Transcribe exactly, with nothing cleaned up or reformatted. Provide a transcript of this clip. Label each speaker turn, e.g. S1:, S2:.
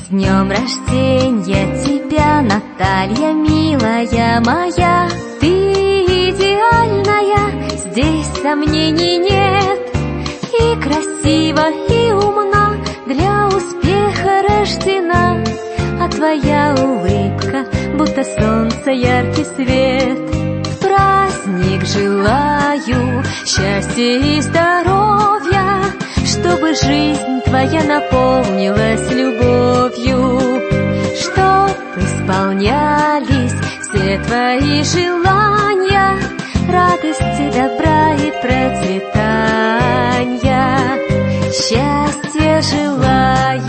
S1: днем рождения тебя, Наталья, милая моя. Ты идеальная, здесь сомнений нет. И красива, и умна, для успеха рождена. А твоя улыбка, будто солнце яркий свет. В праздник желаю счастья и здоровья, чтобы жизнь твоя наполнилась любовью, чтоб исполнялись все твои желания, радости, добра и процветания. Счастья желаю.